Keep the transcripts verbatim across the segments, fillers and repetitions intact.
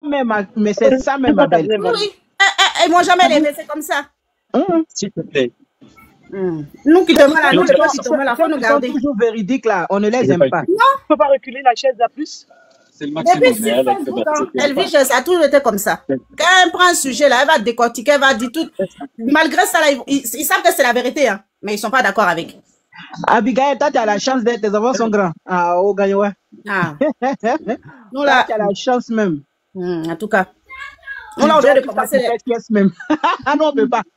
même, ma- mais c'est ça même, ma belle. Oui, oui. Eh, eh, ils m'ont jamais laissé, c'est comme ça. Hum. S'il te plaît. Hmm. Nous qui demandons à nous, Ceux devons qui sont, la ceux faut nous qui sont garder. toujours véridiques, là, on ne Je les vais aime pas pas. écouter. Tu peux pas reculer la chaise à plus? C'est le Depuis maximum. sur Mais elle, elle fait Facebook, pas. hein, C'est elle pas. vit, ça a toujours été comme ça. Quand elle prend un sujet, là, elle va décortiquer, elle va dire tout. Malgré ça, là, ils, ils- ils savent que c'est la vérité, hein, mais ils sont pas d'accord avec. Abigail, toi, tu as la chance d'être, tes enfants sont grands. Ah, oh, gagne, ouais. Ah. Nous, Toi, là, tu as la chance même. hmm, en tout cas, Tu nous, là, on vient de dois commencer. faire pièce même. Ah non, on peut pas.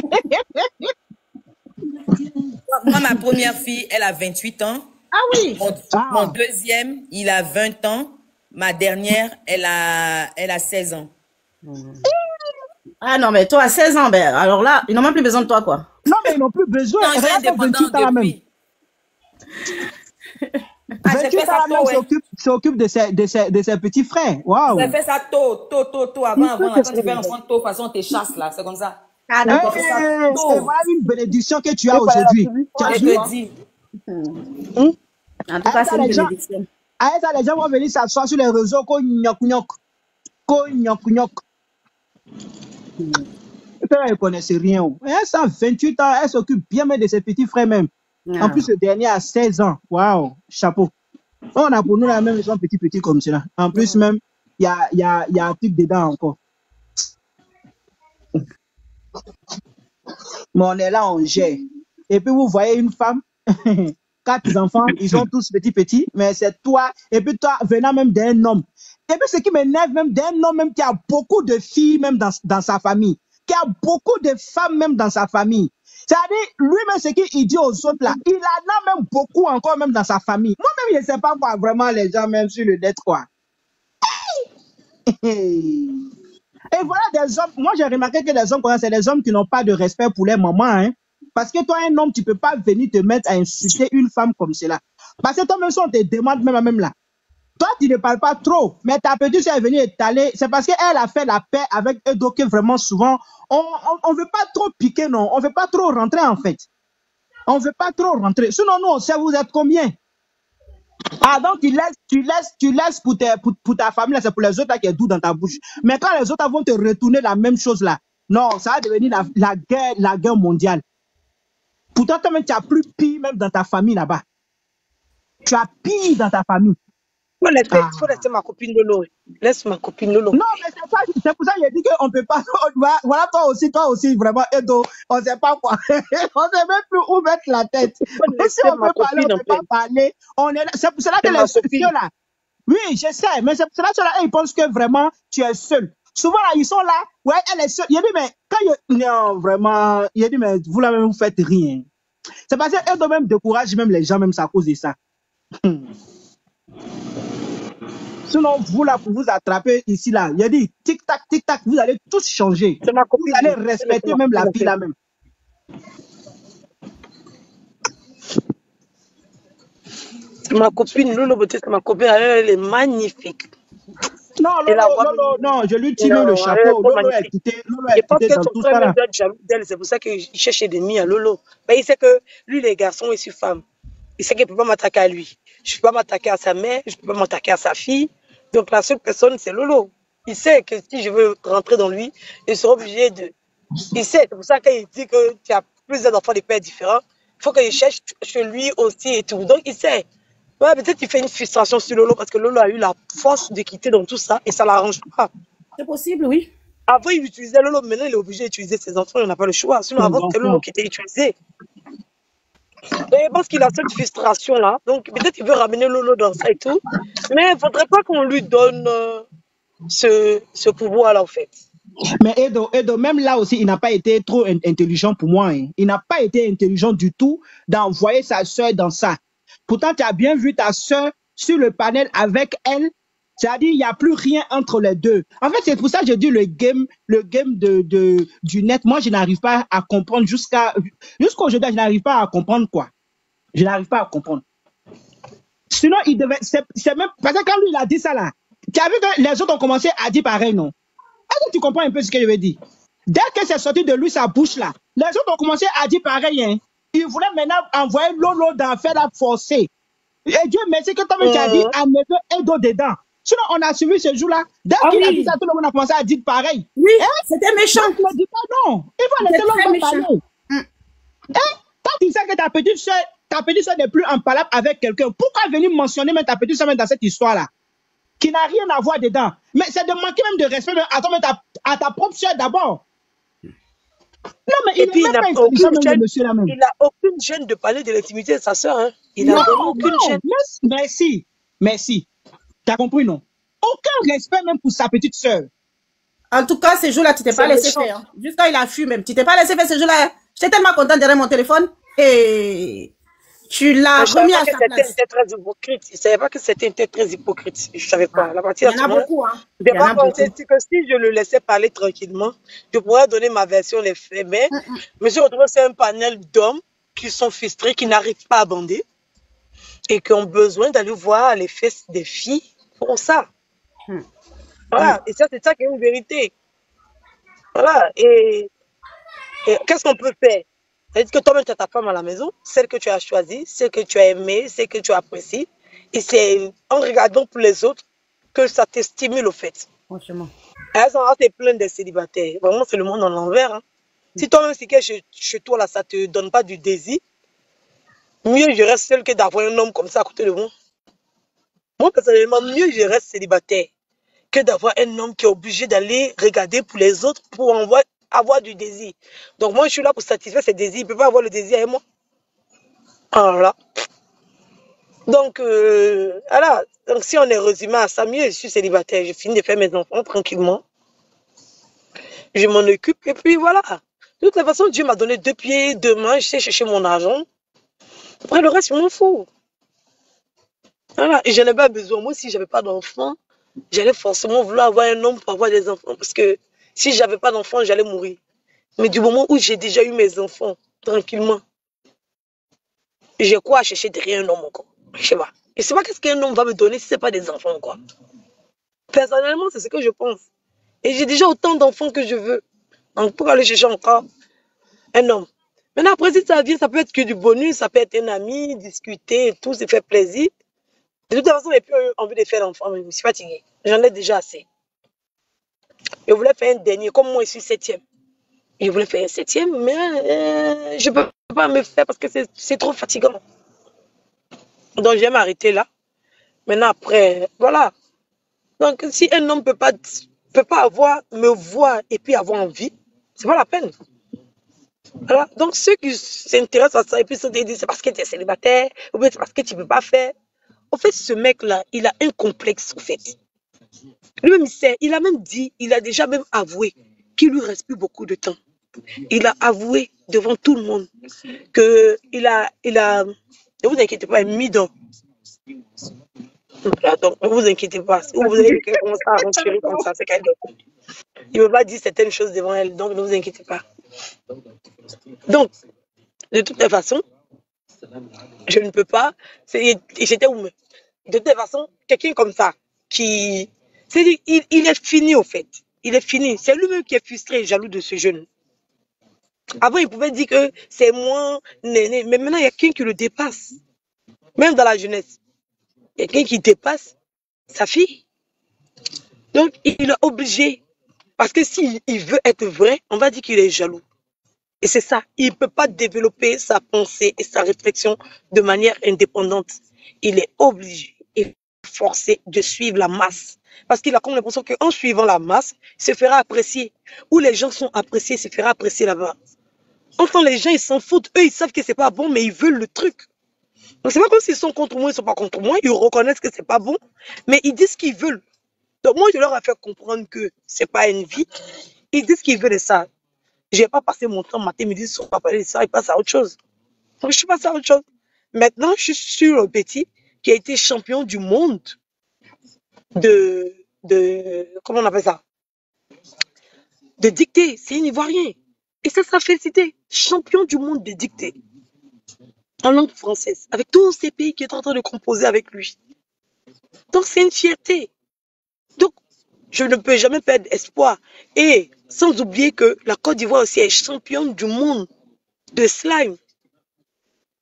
Moi, ma première fille, elle a vingt-huit ans. Ah oui. Mon, Ah. mon deuxième, il a vingt ans. Ma dernière, elle a, elle a seize ans. Ah non, mais toi, à seize ans, ben, alors là, ils n'ont même plus besoin de toi, quoi. Non, mais ils n'ont plus besoin. Non, ils sont Regarde, indépendants vingt-huit ans, là même. depuis. Ah, j'ai vingt-huit fait ans, ça là tôt, même, ouais. s'occupe, s'occupe de ses, de ses, de ses petits frères. Waouh. J'ai fait ça tôt, tôt, tôt, tôt, avant, avant. Là, quand tu fais l'enfant tôt, de toute façon, t'es chasse, là. C'est comme ça. Ah Hey, d'accord. J'ai fait ça et tôt. voilà une bénédiction que tu as aujourd'hui. Tu as Je vu? te dis. Hum? En tout cas, Avec c'est ça, une les gens, bénédiction. avec ça, les gens vont venir s'asseoir sur les réseaux. Ko nyok nyok. Ko nyok nyok. Elle ne connaissait rien. oh. Elle a vingt-huit ans, elle s'occupe bien même de ses petits frères même. En Ah. plus, le dernier a seize ans. Waouh, chapeau. On a pour nous la même, ils sont petits petits comme cela. En plus, même, il y a, il y, a, il y a un truc dedans encore. Mais on est là, on gère. Et puis, vous voyez une femme, quatre enfants, ils sont tous petits petits, mais c'est toi, et puis toi, venant même d'un homme. Et puis, ce qui m'énerve même d'un homme même qui a beaucoup de filles même dans, dans sa famille, qui a beaucoup de femmes même dans sa famille. C'est-à-dire, lui-même, ce qu'il dit aux autres là, il en a même beaucoup encore même dans sa famille. Moi-même, je ne sais pas quoi vraiment les gens même sur le net, quoi. Et voilà des hommes, moi j'ai remarqué que les hommes, c'est des hommes qui n'ont pas de respect pour les mamans, hein. Parce que toi, un homme, tu peux pas venir te mettre à insulter une femme comme cela. Parce que toi, même si on te demande même, même là, toi, tu ne parles pas trop, mais ta petite soeur est venue étaler, c'est parce qu'elle a fait la paix avec eux, donc vraiment souvent, on on, on veut pas trop piquer, non, on veut pas trop rentrer en fait. On veut pas trop rentrer. Sinon, nous, on sait vous êtes combien. Ah, donc tu laisses, tu laisses, tu laisses pour, tes- pour, pour ta famille, là, c'est pour les autres là, qui est doux dans ta bouche. Mais quand les autres vont te retourner la même chose là, non, ça va devenir la, la guerre, la guerre mondiale. Pourtant, toi-même, tu as plus pire même dans ta famille là-bas. Tu as pire dans ta famille. Faut laisser, Ah. faut laisser ma copine Lolo. Laisse ma copine Lolo. Non, mais c'est ça, c'est pour ça que j'ai dit qu'on peut pas. Voilà, voilà, toi aussi, toi aussi, vraiment, Edo, on sait pas quoi. On sait même plus où mettre la tête. Faut Si laisser on ma peut parler, copine on en peut pas paix. parler. On est là. C'est pour cela que C'est ma les ceux copine. là. Oui, je sais, mais c'est pour cela que ceux-là, ils pensent que vraiment, tu es seul. Souvent, là, ils sont là. Ouais, elle est seule. Il a dit, mais quand il. Non, vraiment. Il a dit, mais vous, là, même, vous faites rien. C'est parce qu'elle même décourage même les gens, même à cause de ça. Sinon, vous là, pour vous attraper ici, là, il a dit tic-tac, tic-tac, vous allez tous changer. C'est ma Vous copine. allez Faut respecter laisser ma même la copine fille en là paix. même. C'est ma copine Lolo Beauté, c'est ma copine. Elle, elle est magnifique. Non, Et la Lolo, voix Lolo, même. non, je lui tire Non, le elle est chapeau. trop Lolo est magnifique. quitté, Lolo Je est pense quitté que dans son tout frère ça même là. doit être jaloux d'elle. C'est pour ça qu'il cherche des ennemis à Lolo. Mais il sait que lui, les garçons, il suit femme. Il sait qu'il ne peut pas m'attaquer à lui. Je ne peux pas m'attaquer à sa mère, je ne peux pas m'attaquer à sa fille. Donc la seule personne, c'est Lolo. Il sait que si je veux rentrer dans lui, il sera obligé de. Il sait, c'est pour ça qu'il dit que tu as plusieurs enfants de pères différents. Il faut qu'il cherche chez lui aussi et tout. Donc il sait. Ouais, peut-être qu'il fait une frustration sur Lolo parce que Lolo a eu la force de quitter dans tout ça et ça ne l'arrange pas. C'est possible, oui. Avant, il utilisait Lolo, maintenant il est obligé d'utiliser ses enfants, il n'a pas le choix. Sinon, Ses avant, c'était Lolo enfants. qui était utilisé. Et je pense qu'il a cette frustration-là. Donc, peut-être qu'il veut ramener Lolo dans ça et tout. Mais il ne faudrait pas qu'on lui donne euh, ce, ce pouvoir-là, en fait. Mais Edo, Edo, même là aussi, il n'a pas été trop in- intelligent pour moi. hein. Il n'a pas été intelligent du tout d'envoyer sa soeur dans ça. Pourtant, tu as bien vu ta soeur sur le panel avec elle. C'est-à-dire, il n'y a plus rien entre les deux. En fait, c'est pour ça que je dis le game, le game de, de, du net. Moi, je n'arrive pas à comprendre jusqu'à, jusqu'à aujourd'hui, je n'arrive pas à comprendre quoi. Je n'arrive pas à comprendre. Sinon, il devait, c'est c'est même, parce que quand lui, il a dit ça là, tu as vu que les autres ont commencé à dire pareil, non? Est-ce que tu comprends un peu ce que je veux dire? Dès que c'est sorti de lui, sa bouche là, les autres ont commencé à dire pareil, hein. Ils voulaient maintenant envoyer Lolo dans faire la forcer. Et Dieu merci que toi-même tu as dit Mhm. à neveu Edo dedans. Sinon, on a suivi ce jour-là. Dès Ah qu'il a oui. dit ça, tout le monde a commencé à dire pareil. Oui, Hein? c'était méchant. Donc, ne dis pas non. Il faut C'était laisser très l'homme méchant. parler. Mm. Hein? Quand tu sais que ta petite soeur, ta petite soeur n'est plus en palabre avec quelqu'un, pourquoi venir mentionner même ta petite soeur même dans cette histoire-là? Qui n'a rien à voir dedans. Mais c'est de manquer même de respect même à, toi, même ta, à ta propre soeur d'abord. Non, mais Et il puis, n'est il même n'a pas intelligent, aucune même le gêne. monsieur là même. Il n'a aucune gêne de parler de l'intimité de sa soeur. Hein. Il n'a Non, vraiment aucune non. gêne. Merci. Merci. Merci. T'as compris, non? Aucun respect même pour sa petite soeur. En tout cas, ces jours-là, tu t'es pas C'est laissé méchant. faire. Hein. Jusqu'à il a fui même. Tu t'es pas laissé faire ces jours-là. J'étais tellement contente derrière mon téléphone. Et tu l'as Mais je savais remis pas à que sa c'était place. une tête très hypocrite. Je savais pas que c'était une tête très hypocrite. Je savais pas. Ah. À partir Il de y ce en a moment, beaucoup. Hein. je Il y en pas a beaucoup. pensé que si je le laissais parler tranquillement, je pourrais donner ma version des faits. Mais Mm -mm. je me suis retrouvée sur un panel d'hommes qui sont frustrés, qui n'arrivent pas à bander et qui ont besoin d'aller voir les fesses des filles pour ça. Mm. Voilà. Mm. Et ça, c'est ça qui est une vérité. Voilà. Et, et qu'est-ce qu'on peut faire? C'est-à-dire que toi-même, tu as ta femme à la maison, celle que tu as choisie, celle que tu as aimée, celle que tu apprécies. Et c'est en regardant pour les autres que ça te stimule au fait. Franchement. Elles sont assez pleines de célibataires. Vraiment, c'est le monde en l'envers. Hein. Si toi-même, si chez, chez toi, là, ça ne te donne pas du désir, mieux je reste seule que d'avoir un homme comme ça à côté de moi. Moi, personnellement, mieux je reste célibataire que d'avoir un homme qui est obligé d'aller regarder pour les autres pour avoir, avoir du désir. Donc, moi, je suis là pour satisfaire ses désirs. Il ne peut pas avoir le désir avec moi. Alors là. Donc, euh, voilà. Donc, si on est résumé à ça, mieux je suis célibataire. Je finis de faire mes enfants tranquillement. Je m'en occupe. Et puis, voilà. De toute façon, Dieu m'a donné deux pieds, deux mains. Je sais chercher mon argent. Après, le reste, je m'en fous. Voilà. Et je n'ai pas besoin. Moi, si je n'avais pas d'enfants, j'allais forcément vouloir avoir un homme pour avoir des enfants. Parce que si je n'avais pas d'enfants, j'allais mourir. Mais du moment où j'ai déjà eu mes enfants, tranquillement, j'ai quoi à chercher derrière un homme encore? Je sais pas. Je sais pas qu'est-ce qu'un homme va me donner si ce n'est pas des enfants, quoi. Personnellement, c'est ce que je pense. Et j'ai déjà autant d'enfants que je veux. Donc, pour aller chercher encore un homme. Maintenant, après, si ça vient, ça peut être que du bonus, ça peut être un ami, discuter et tout, se faire plaisir. De toute façon, j'ai plus envie de faire d'enfants, mais je me suis fatiguée. J'en ai déjà assez. Je voulais faire un dernier, comme moi, je suis septième. Je voulais faire un septième, mais euh, je ne peux pas me faire parce que c'est trop fatigant. Donc, je vais m'arrêter là. Maintenant, après, voilà. Donc, si un homme ne peut pas, peut pas avoir, me voir et puis avoir envie, c'est pas la peine. Voilà. Donc, ceux qui s'intéressent à ça et puis se disent c'est parce que tu es célibataire ou bien c'est parce que tu ne peux pas faire. En fait, ce mec-là, il a un complexe, en fait. Lui-même, il sait, il a même dit, il a déjà même avoué qu'il lui reste plus beaucoup de temps. Il a avoué devant tout le monde qu'il a, il a, ne vous inquiétez pas, mis dans. Voilà, donc, ne vous inquiétez pas. Si vous avez commencé à rentrer comme ça, c'est qu'elle d'autre. Il ne veut pas dire certaines choses devant elle, donc ne vous inquiétez pas. Donc, de toute façon, je ne peux pas. J'étais où? De toute façon, quelqu'un comme ça, qui. C'est il, il est fini, au fait. Il est fini. C'est lui-même qui est frustré et jaloux de ce jeune. Avant, il pouvait dire que c'est moi, néné. Mais maintenant, il y a quelqu'un qui le dépasse. Même dans la jeunesse. Il y a quelqu'un qui dépasse sa fille. Donc, il est obligé. Parce que s'il veut être vrai, on va dire qu'il est jaloux. Et c'est ça. Il ne peut pas développer sa pensée et sa réflexion de manière indépendante. Il est obligé et forcé de suivre la masse. Parce qu'il a comme l'impression qu'en suivant la masse, il se fera apprécier. Où les gens sont appréciés, il se fera apprécier là-bas. Enfin, les gens, ils s'en foutent. Eux, ils savent que c'est pas bon, mais ils veulent le truc. Donc, c'est pas comme s'ils sont contre moi, ils sont pas contre moi. Ils reconnaissent que c'est pas bon, mais ils disent ce qu'ils veulent. Donc, moi, je leur ai fait comprendre que c'est pas une vie. Ils disent ce qu'ils veulent de ça. Je vais pas passer mon temps matin, midi, soir, pas parler de ça, ils passent à autre chose. Donc, je suis passé à autre chose. Maintenant, je suis sur le petit qui a été champion du monde de, de, comment on appelle ça? De dictée. C'est un Ivoirien. Et ça sera félicité. Champion du monde de dictée. En langue française. Avec tous ces pays qui sont en train de composer avec lui. Donc, c'est une fierté. Donc, je ne peux jamais perdre espoir. Et sans oublier que la Côte d'Ivoire aussi est championne du monde de slime.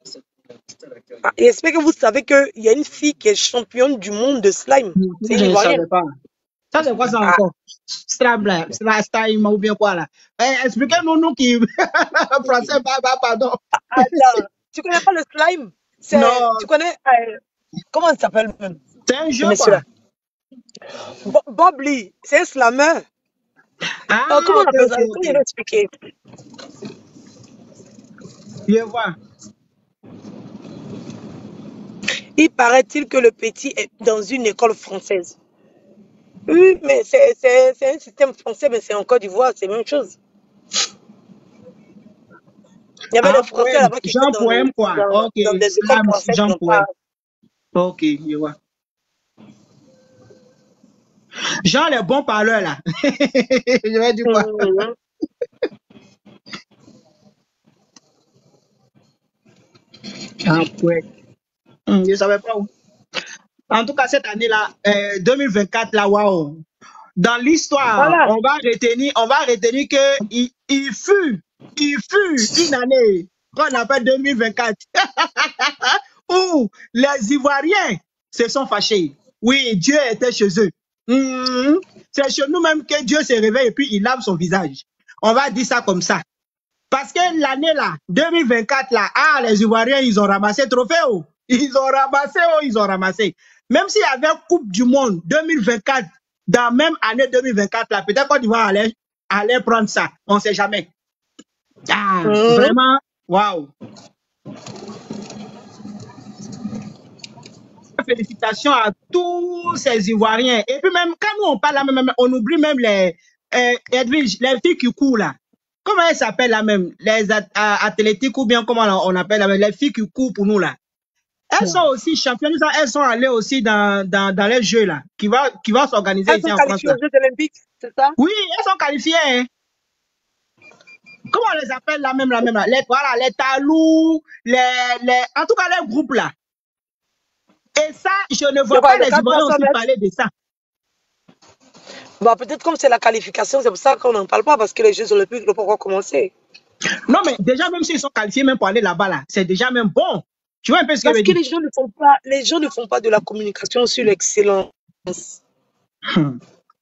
Ah, et j'espère que vous savez qu'il y a une fille qui est championne du monde de slime. C'est Je une ne Ivoirienne. savais pas. Ça, c'est quoi ça Ah, encore? Strabla, slime ou bien quoi là? Eh, expliquez-nous, nous qui. Français, bah, bah, pardon. attends, tu connais pas le slime? C'est, Non, tu connais, euh, comment il s'appelle même, c'est un ce jeu monsieur-là? quoi. Bo- Bob Lee, c'est un slammer. Ah, Euh, comment on ok, appelle ok, ça? Comment je ok. vais expliquer? Je vois. Il paraît-il que le petit est dans une école française. Oui, mais c'est c'est- c'est un système français, mais c'est en Côte d'Ivoire, c'est la même chose. Il y avait Ah, des Français poème. là-bas qui étaient Jean dans, les, Poème quoi. dans, Ok, dans des écoles slam, françaises qui Jean n'ont pas. Poème. Ok, je vois. Jean, les bons parleurs là. Je vais dire quoi? Mhm. Ah, poème. Hum, je ne savais pas où. En tout cas, cette année-là, euh, deux mille vingt-quatre, là, waouh. Dans l'histoire, Voilà. on va retenir, on va retenir que il, il fut, il fut une année qu'on appelle deux mille vingt-quatre, où les Ivoiriens se sont fâchés. Oui, Dieu était chez eux. Hum, C'est chez nous-mêmes que Dieu se réveille et puis il lave son visage. On va dire ça comme ça. Parce que l'année là, deux mille vingt-quatre là, ah, les Ivoiriens, ils ont ramassé trophée. Oh. Ils ont ramassé, oh, ils ont ramassé. Même s'il y avait Coupe du Monde deux mille vingt-quatre, dans la même année deux mille vingt-quatre là, peut-être qu'on va aller, aller prendre ça. On ne sait jamais. Ah, Mhm. vraiment, waouh. Félicitations à tous ces Ivoiriens. Et puis même, quand nous on parle là, même, on oublie même les, euh, Edwige, les filles qui courent là. Comment elles s'appellent là même? Les at- a- athlétiques ou bien comment on appelle là, même, les filles qui courent pour nous là. Elles sont aussi championnes, elles sont allées aussi dans, dans, dans les jeux là, qui va, qui va s'organiser Elles ici sont en France qualifiées là. aux Jeux Olympiques, c'est ça? Oui, elles sont qualifiées. Hein. Comment on les appelle là même là même là? Les, voilà, les talous, les, les, en tout cas les groupes là. Et ça, je ne De vois quoi? pas De les Ivoiriens quatre cents aussi mètres? parler de ça. Bah, peut-être comme c'est la qualification, c'est pour ça qu'on n'en parle pas, parce que les Jeux Olympiques n'ont pas encore commencé. Non, mais déjà, même s'ils sont qualifiés même pour aller là-bas, là, c'est déjà même bon. Tu vois un peu ce que je Parce veux que dire? les gens ne font pas, les gens ne font pas de la communication sur l'excellence. Hmm.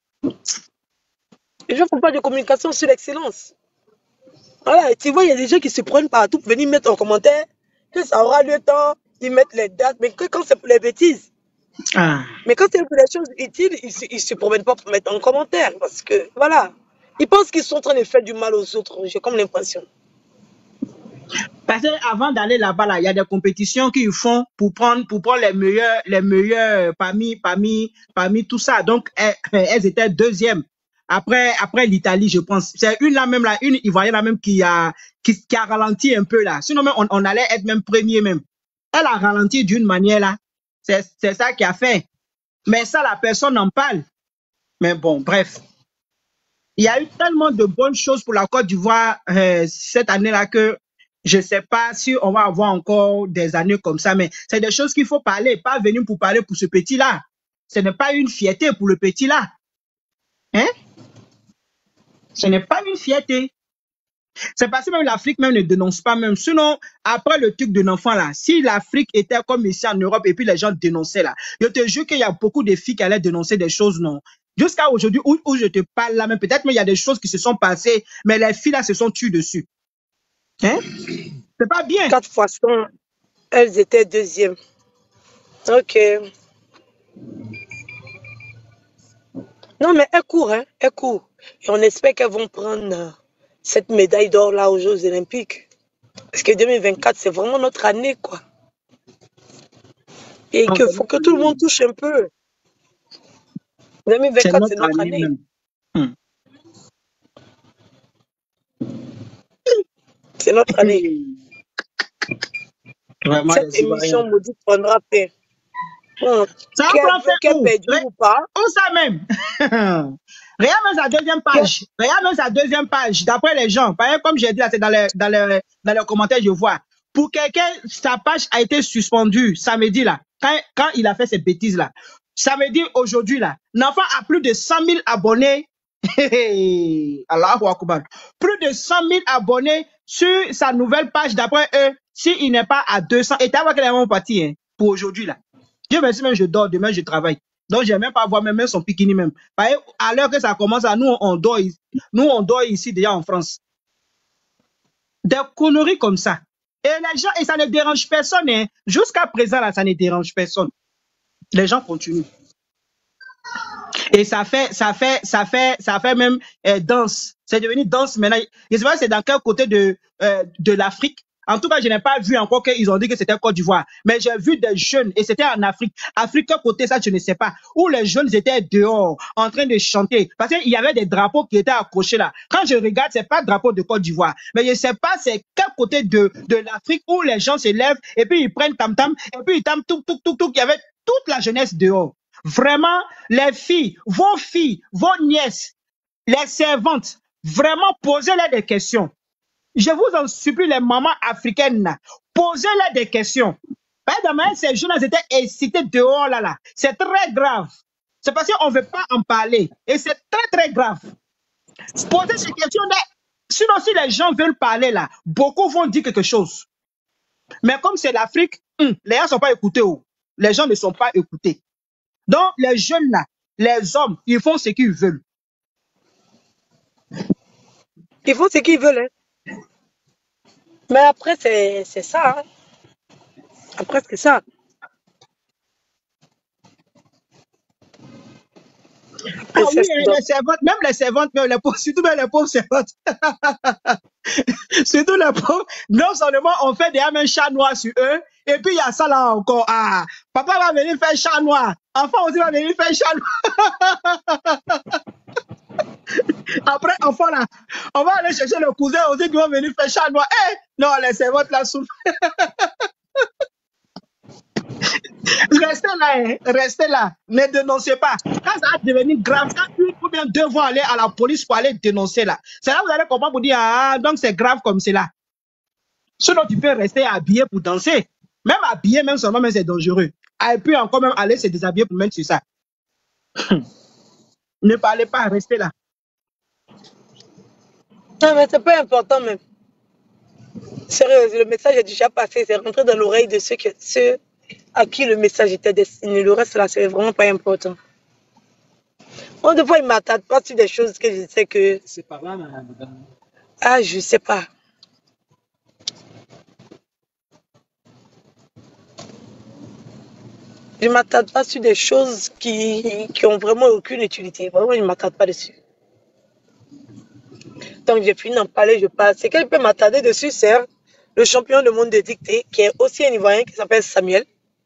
Les gens ne font pas de communication sur l'excellence. Voilà, tu vois, il y a des gens qui se prennent partout pour venir mettre en commentaire que ça aura lieu tant, ils mettent les dates, mais que quand c'est pour les bêtises. Ah. Mais quand c'est pour les choses utiles, ils ne se, se promènent pas pour mettre en commentaire. Parce que, voilà, ils pensent qu'ils sont en train de faire du mal aux autres. J'ai comme l'impression. Parce qu'avant d'aller là-bas, là, il y a des compétitions qu'ils font pour prendre, pour prendre les meilleurs, les meilleurs parmi, parmi, parmi tout ça. Donc, elles, elles étaient deuxièmes. Après, après l'Italie, je pense. C'est une là même, là, une Ivoirienne là même qui a, qui, qui a ralenti un peu là. Sinon, même, on, on allait être même premier même. Elle a ralenti d'une manière là. C'est, c'est ça qui a fait. Mais ça, la personne en parle. Mais bon, bref. Il y a eu tellement de bonnes choses pour la Côte d'Ivoire euh, cette année-là que je ne sais pas si on va avoir encore des années comme ça, mais c'est des choses qu'il faut parler, pas venir pour parler pour ce petit-là. Ce n'est pas une fierté pour le petit-là. Hein? Ce n'est pas une fierté. C'est parce que même l'Afrique même ne dénonce pas même. Sinon, après le truc de l'enfant là, si l'Afrique était comme ici en Europe et puis les gens dénonçaient là, je te jure qu'il y a beaucoup de filles qui allaient dénoncer des choses, non. Jusqu'à aujourd'hui où, où je te parle là, même peut-être mais il y a des choses qui se sont passées, mais les filles là se sont tuées dessus. Hein? C'est pas bien. Quatre fois cent, elles étaient deuxièmes. Ok. Non, mais elles courent, hein, elles courent. Et on espère qu'elles vont prendre euh, cette médaille d'or là aux Jeux Olympiques. Parce que deux mille vingt-quatre, c'est vraiment notre année, quoi. Et Non, qu'il c'est faut notre que tout le année. monde touche un peu. C'est deux mille vingt-quatre, c'est notre notre année année. même. Hmm. C'est notre année. Vraiment, Cette les Ivoiriens. émission maudite prendra fin. Hum, Ça Qu'elle prend fin qu'elle où? perdu Ré- ou pas, Où ça même? Regarde même sa deuxième qu'elle- page. Regarde même sa deuxième page. D'après les gens, par exemple, comme j'ai dit là, c'est dans les, dans les, dans les commentaires, je vois. Pour quelqu'un, sa page a été suspendue samedi là, quand, quand il a fait ces bêtises là. Samedi, aujourd'hui là, l'enfant a plus de cent mille abonnés. Allahu Akbar. Plus de cent mille abonnés sur sa nouvelle page d'après eux. s'il n'est pas à deux cents, et t'as vu qu'elle est vraiment partie, hein, pour aujourd'hui, là. Dieu merci, même je dors, demain je travaille. Donc, je n'ai même pas voir même son bikini même. Parce que à l'heure que ça commence, à nous, on dort, ici- nous, on dort ici déjà en France. Des conneries comme ça. Et les gens, et ça ne dérange personne, hein. Jusqu'à présent, là, ça ne dérange personne. Les gens continuent. Et ça fait, ça fait, ça fait, ça fait même euh, danse. C'est devenu danse maintenant. Je ne sais pas c'est dans quel côté de, euh, de l'Afrique. En tout cas, je n'ai pas vu encore qu'ils ont dit que c'était Côte d'Ivoire. Mais j'ai vu des jeunes, et c'était en Afrique. Afrique, quel côté ça, je ne sais pas. Où les jeunes étaient dehors, en train de chanter. Parce qu'il y avait des drapeaux qui étaient accrochés là. Quand je regarde, c'est pas drapeau de Côte d'Ivoire. Mais je ne sais pas c'est quel côté de, de l'Afrique où les gens se lèvent, et puis ils prennent tam-tam, et puis ils tam tout, tout, tout, tout. Il y avait toute la jeunesse dehors. Vraiment, les filles, vos filles, vos nièces, les servantes, vraiment posez-leur des questions. Je vous en supplie, les mamans africaines, posez-leur des questions. Parce que demain, ces jeunes étaient excités dehors là, là. C'est très grave. C'est parce qu'on ne veut pas en parler. Et c'est très, très grave. Posez ces questions là. Sinon, si les gens veulent parler là, beaucoup vont dire quelque chose. Mais comme c'est l'Afrique, hum, les gens ne sont pas écoutés. Oh. Les gens ne sont pas écoutés. Donc, les jeunes là, les hommes, ils font ce qu'ils veulent. Ils font ce qu'ils veulent. Hein. Mais après, c'est c'est ça. Hein. Après, c'est ça. Ah Et oui, c'est- hein, donc, les servantes, même les servantes, même les pauvres, surtout même les pauvres servantes. Surtout les pauvres, non seulement on fait des un chat noir sur eux, et puis il y a ça là encore. Ah, papa va venir faire chat noir. Enfant aussi va venir faire chat noir. Après, enfant là, on va aller chercher le cousin aussi qui va venir faire chat noir. Eh, non, les servantes là souffrent. Restez là, hein, restez là. Ne dénoncez pas. Quand ça va devenir grave, quand une ou bien deux vont aller à la police pour aller dénoncer là, c'est là que vous allez comprendre pour dire, ah, donc c'est grave comme cela. Sinon, tu peux rester habillé pour danser. Même habillé, même seulement, même c'est dangereux. Et puis encore même aller se déshabiller pour mettre sur ça. Ne parlez pas, restez là. non, mais c'est pas important même. Sérieux, le message est déjà passé. C'est rentré dans l'oreille de ceux, que, ceux à qui le message était destiné. Le reste là, c'est vraiment pas important. Moi, des fois, il m'attarde pas sur des choses que je sais que. C'est par là, madame. Ah, je sais pas. Je ne m'attarde pas sur des choses qui, qui ont vraiment aucune utilité. Vraiment, je ne m'attarde pas dessus. Tant que j'ai fini d'en parler, je passe. C'est qu'elle peut m'attarder dessus, c'est le champion du monde de dictée, qui est aussi un Ivoirien qui s'appelle Samuel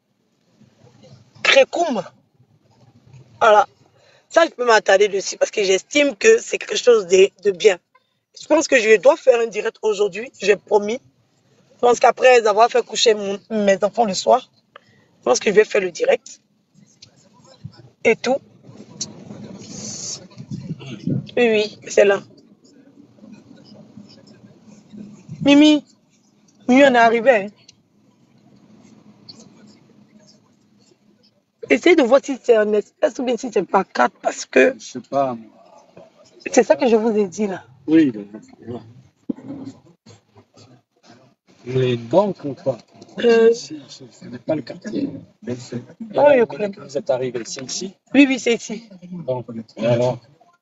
Crécoum. Voilà. Ça, je peux m'attarder dessus parce que j'estime que c'est quelque chose de, de bien. Je pense que je dois faire un direct aujourd'hui, j'ai promis. Je pense qu'après avoir fait coucher mon, mes enfants le soir, je pense que je vais faire le direct. Et tout. Oui, oui, c'est là. Mimi, Mimi, on est arrivé. Hein. Essayez de voir si c'est un espèce ou bien si c'est pas quatre parce que. Je sais pas. C'est ça que je vous ai dit là. Oui, le... les banques ou quoi? Euh... Si, ce n'est pas le quartier. Mais oh, je connais. Vous êtes arrivé, c'est ici? Oui, oui, c'est ici. Bon, et alors?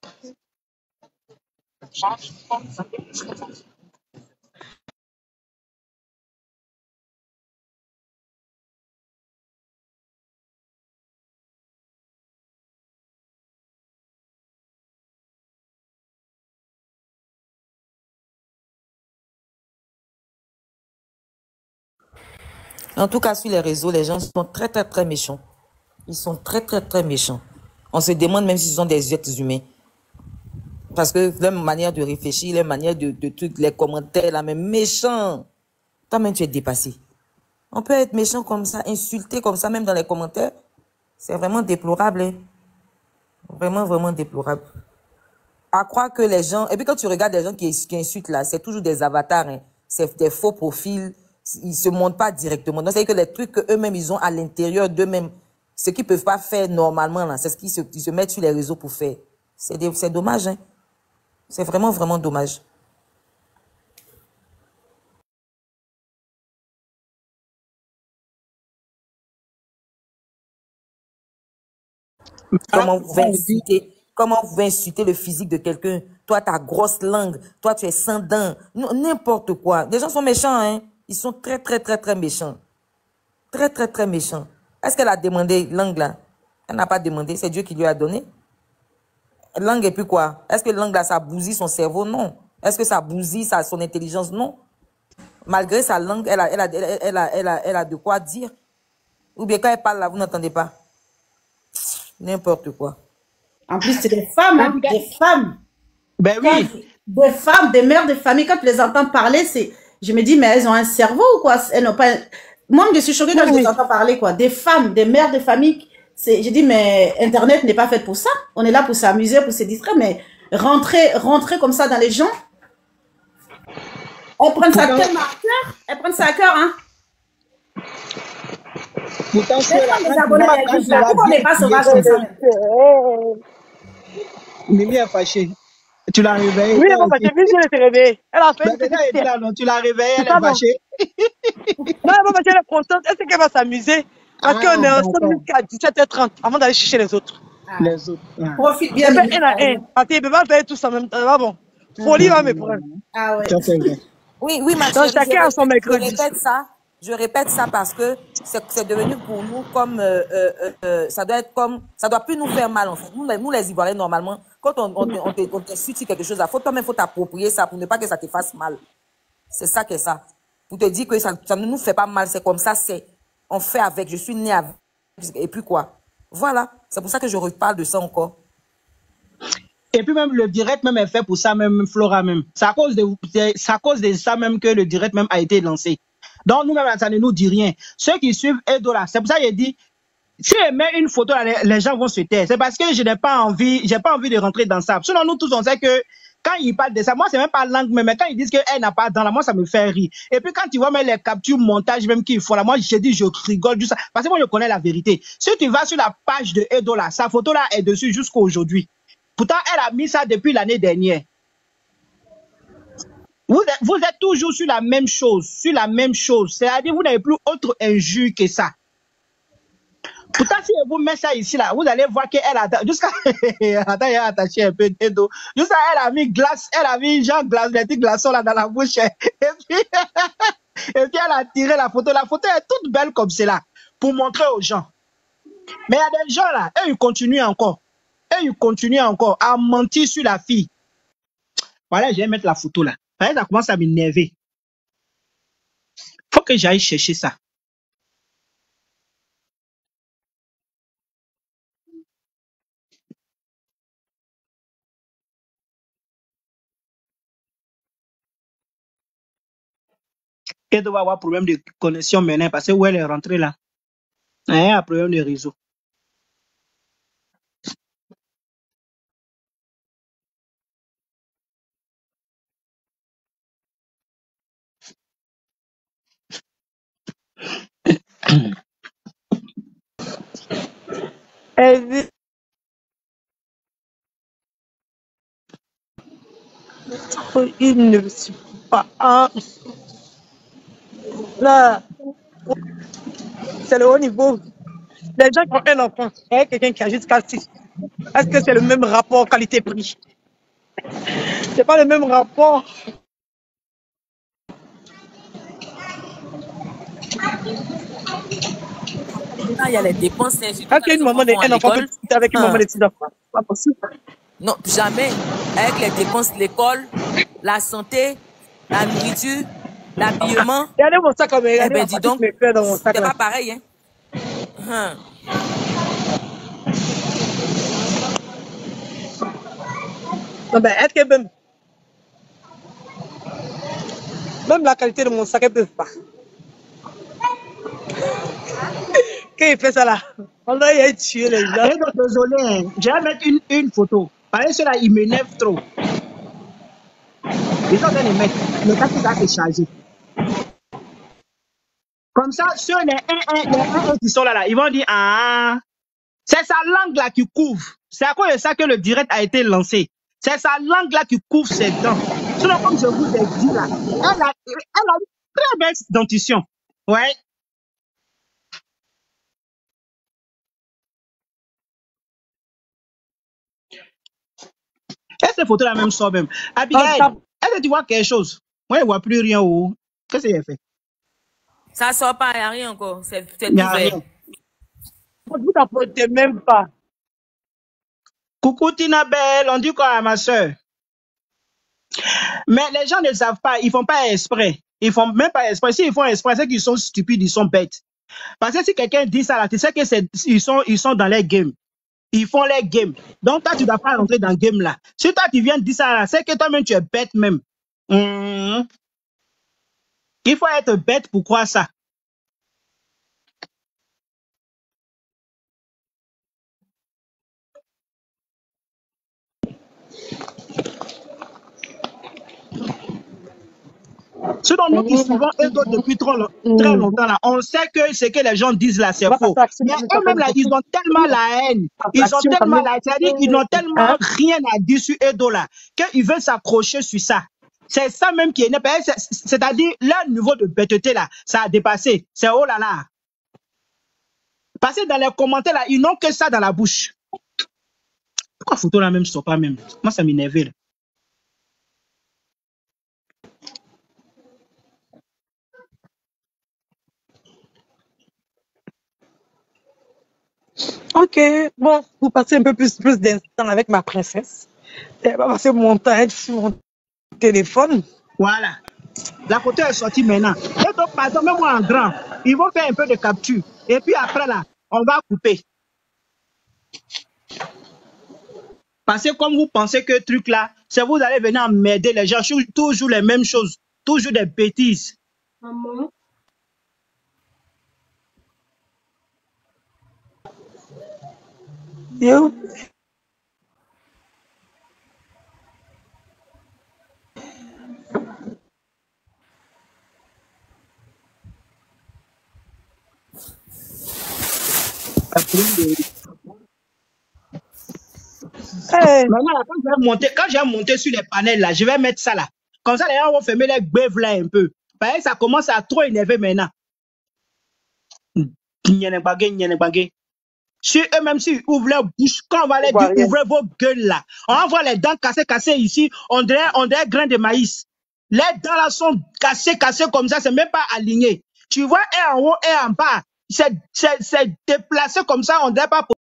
En tout cas, sur les réseaux, les gens sont très, très, très méchants. Ils sont très, très, très méchants. On se demande même s'ils sont des êtres humains. Parce que leur manière de réfléchir, leur manière de, de trucs, les commentaires, là, même méchants. Toi-même, tu es dépassé. On peut être méchant comme ça, insulter comme ça, même dans les commentaires. C'est vraiment déplorable. Hein? Vraiment, vraiment déplorable. À croire que les gens... Et puis quand tu regardes les gens qui, qui insultent là, c'est toujours des avatars. Hein? C'est des faux profils. Ils se montrent pas directement. Donc, c'est que les trucs qu'eux-mêmes, ils ont à l'intérieur d'eux-mêmes, ce qu'ils peuvent pas faire normalement, là, c'est ce qu'ils se, ils se mettent sur les réseaux pour faire. C'est dommage. Hein? C'est vraiment, vraiment dommage. Comment vous pouvez Elle dit, insulter, comment vous pouvez insulter le physique de quelqu'un? Toi, ta grosse langue, toi, tu es sans dents, Non, n'importe quoi. Les gens sont méchants, hein. Ils sont très, très, très, très méchants. Très, très, très méchants. Est-ce qu'elle a demandé langue là? Elle n'a pas demandé, c'est Dieu qui lui a donné. Langue et puis quoi? Est-ce que langue là, ça bousille son cerveau? Non. Est-ce que ça bousille sa, son intelligence? Non. Malgré sa langue, elle a, elle, a, elle, a, elle, a, elle, a, elle a de quoi dire. Ou bien quand elle parle là, vous n'entendez pas. N'importe quoi. En plus, c'est des femmes, hein, des femmes. ben oui. Quand- des femmes, des mères de famille, quand tu les entends parler, c'est, je me dis, mais elles ont un cerveau ou quoi? Elles n'ont pas. Moi, je suis choquée quand je les entends parler, quoi. Des femmes, des mères de famille. C'est, je dis, mais Internet n'est pas fait pour ça. On est là pour s'amuser, pour se distraire, mais rentrer, rentrer comme ça dans les gens. Elles prennent ça Pourtant- tellement à cœur. Elles prennent ça à cœur, hein. Pourtant, Les sur la femmes, les quand abonnés, tu vas- elles quand disent tu là, vas pourquoi on n'est dire pas qu'il est sauvage comme ça? sauvage, Mimi est fâchée. Tu l'as réveillée. Oui, toi bon, bah, aussi. j'ai vu, je l'ai réveillée. Elle a fait Ben, une c'est petite ça, elle dit pierre. là, non, tu l'as réveillée, elle C'est ça, est non? fâchée. Non, bon, bah, elle est contente. Elle sait qu'elle va s'amuser. Parce Ah, qu'on est ensemble d'accord. jusqu'à dix-sept heures trente avant d'aller chercher les autres. Les autres. Ah. Profite Et bien. puis, Mimi. un à un. Parce qu'il ne peut pas faire tous en même temps. Ah bon. Folie va me prendre. Ah ouais. Ça, c'est vrai. Oui, oui, ma Donc, chérie, je chacun a son répète, je mercredi. répète ça. Je répète ça parce que c'est c'est devenu pour nous comme euh, euh, euh, euh, ça doit être comme ça doit plus nous faire mal en fait. Nous, les- nous les Ivoiriens normalement, quand on on, te- on, te- on t'insulte sur quelque chose, il faut toi-même faut t'approprier ça pour ne pas que ça te fasse mal. C'est ça que ça. Pour te dire que ça, ça ne nous fait pas mal, c'est comme ça, c'est on fait avec. Je suis né avec et puis quoi. Voilà, c'est pour ça que je reparle de ça encore. Et puis même le direct même est fait pour ça même, Flora même. C'est à cause de, c'est c'est à cause de ça même que le direct même a été lancé. Donc nous-mêmes, ça ne nous dit rien. Ceux qui suivent Edo là, c'est pour ça que j'ai dit, si je mets une photo là, les, les gens vont se taire. C'est parce que je n'ai pas envie, j'ai pas envie de rentrer dans ça. Sinon nous tous on sait que quand ils parlent de ça, moi c'est même pas langue, mais quand ils disent qu'elle n'a pas dans la, moi ça me fait rire. Et puis quand tu vois même les captures montage même qu'ils font là, moi je dis je rigole du ça. Parce que moi je connais la vérité. Si tu vas sur la page de Edo là, sa photo là est dessus jusqu'à aujourd'hui. Pourtant elle a mis ça depuis l'année dernière. Vous êtes, vous êtes toujours sur la même chose, sur la même chose. C'est-à-dire, vous n'avez plus autre injure que ça. Pourtant, si vous mettez ça ici, là, vous allez voir qu'elle a, jusqu'à, attends, elle a attaché un peu d'eau. Jusqu'à, elle a mis glace, elle a mis genre glace, les petits glaçons là dans la bouche. Et puis, et puis, elle a tiré la photo. La photo est toute belle comme cela, pour montrer aux gens. Mais il y a des gens là, eux, ils continuent encore. Eux, ils continuent encore à mentir sur la fille. Voilà, je vais mettre la photo là. Ça commence à m'énerver. Faut que j'aille chercher ça. Elle doit avoir problème de connexion maintenant parce que où elle est rentrée là. Elle a un problème de réseau. Elle dit, oh, il ne suit pas. Ah, là, c'est le haut niveau. Les gens qui ont un enfant et quelqu'un qui a jusqu'à six. Est-ce que c'est le même rapport qualité-prix? C'est pas le même rapport. Quand il y a les dépenses, c'est surtout Est-ce quand qu'une les maman enfants de vont à un enfant peut l'école. discuter avec une maman Hein. de six enfants? C'est pas possible. Non, jamais. Avec les dépenses de l'école, la santé, la nourriture, l'habillement, Regardez mon sac, mais eh regardez ben la dis partie donc, qui me fait dans mon sac c'est là. pas pareil, hein. Hein. Non, ben, est-ce que même, même la qualité de mon sac, elle peut pas. Quand il fait ça là, on doit y tuer les gens. Eh, donc, désolé, hein. Je vais mettre une, une photo. Parce que cela, il m'énerve trop. Ils sont en train de mettre. Le cas qui va se charger. Comme ça, sur les un un, les un un qui sont là, là, ils vont dire, ah, c'est sa langue là qui couvre. C'est à cause de ça que le direct a été lancé. C'est sa langue là qui couvre ses dents. Sinon, comme je vous ai dit là, elle a, elle a une très belle dentition. Ouais. Est-ce que photo la même sort même? Ah, Abigail, ça- est-ce que tu vois quelque chose? Moi, je ne vois plus rien. Oh. Qu'est-ce qu'il a fait? Ça sort pas, il n'y a rien encore. C'est c'est Il n'y a ouvert. rien. Vous t'apportez même pas. Coucou Tina Belle, on dit quoi à ma soeur? Mais les gens ne savent pas, ils font pas exprès. Ils font même pas exprès. S'ils font exprès, c'est qu'ils sont stupides, ils sont bêtes. Parce que si quelqu'un dit ça là, tu sais que c'est, ils sont, ils sont dans les games. Ils font les games. Donc toi, tu dois pas rentrer dans le game là. Si toi, tu viens de dire ça là, c'est que toi-même, tu es bête même. Mmh. Il faut être bête pour croire ça. Sinon, nous qui suivons eux autres depuis trop, lo- très longtemps, là, on sait que ce que les gens disent là, c'est Va faux. passer action, Mais mais t'as pas eux-mêmes, là, une ils ont tellement la haine. Ils ont action, tellement quand la haine. C'est-à-dire même. qu'ils n'ont tellement Hein? rien à dire sur Edo, là, qu'ils veulent s'accrocher sur ça. C'est ça même qui est né. C'est- C'est-à-dire, leur niveau de bêteté, là, ça a dépassé. C'est oh là là. Parce que dans les commentaires, là, ils n'ont que ça dans la bouche. Pourquoi photo là même sort pas même? Moi, ça m'énerve, là. Ok, bon, vous passez un peu plus, plus d'instant avec ma princesse. Elle va passer mon temps sur mon téléphone. Voilà. La photo est sortie maintenant. Et donc, par exemple, même moi en grand, ils vont faire un peu de capture. Et puis après là, on va couper. Parce que comme vous pensez que truc là, c'est vous allez venir emmerder les gens, sur toujours les mêmes choses, toujours des bêtises. Maman. Yo. Hey. Maintenant, là, quand je vais monter, quand je vais monter sur les panels là, je vais mettre ça là. Comme ça, les gens vont fermer les gbèves là un peu. Parce que ça commence à trop énerver maintenant. Nyenebagé, nyenebagé. Si eux-mêmes, s'ils ouvrent leur bouche, quand on va les dire, ouvrez vos gueules là, on va voir les dents cassées, cassées ici, on dirait, on dirait grains de maïs. Les dents là sont cassées, cassées comme ça, c'est même pas aligné. Tu vois, et en haut et en bas, c'est déplacé comme ça, on dirait pas.